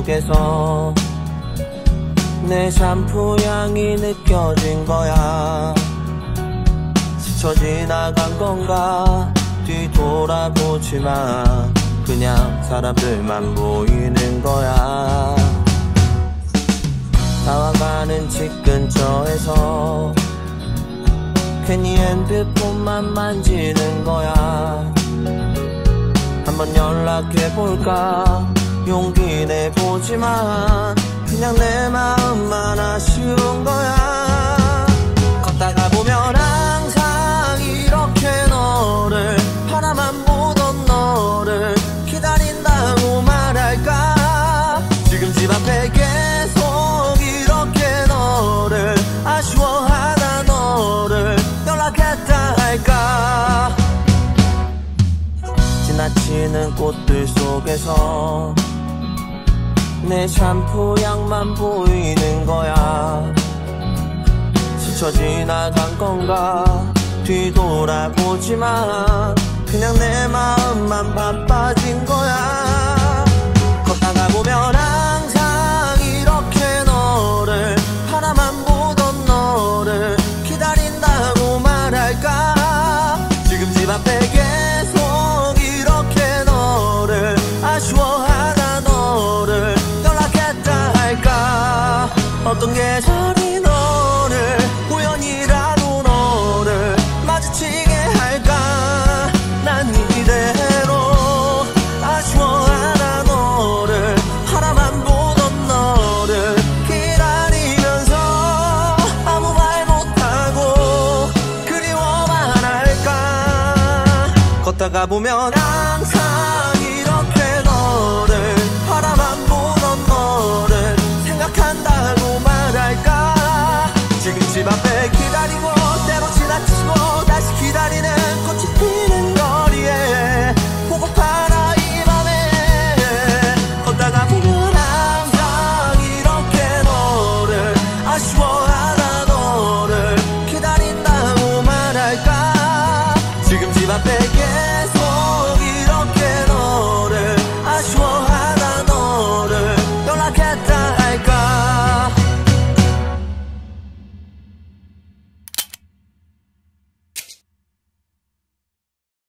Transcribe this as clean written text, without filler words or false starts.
속에서 내 샴푸 향이 느껴진 거야. 스쳐 지나간 건가 뒤돌아보지만 그냥 사람들만 보이는 거야. 다와가는 집 근처에서 괜히 핸드폰만 만지는 거야. 한번 연락해볼까 용기 내보지만 그냥 내 마음만 아쉬운 거야. 걷다가 보면 항상 이렇게 너를 바라만 보던 너를 기다린다고 말할까. 지금 집 앞에 계속 이렇게 너를 아쉬워하다 너를 연락했다 할까. 지나치는 꽃들 속에서 내 샴푸 향만 보이는 거야. 스쳐 지나간 건가 뒤돌아보지만 그냥 내 마음만 바빠진 거야. 걷다가 보면 항상 이렇게 너를 바라만 보던 너를 기다린다고 말할까. 지금 집 앞에 계속 이렇게 너를 아쉬워하다 너를 연락했다 할까. 어떤 계절이 너를 우연이라도 너를 마주치게 할까. 난 이대로 아쉬워하다 너를 바라만 보던 너를 기다리면서 아무 말 못하고 그리워만 할까. 걷다가 보면 항상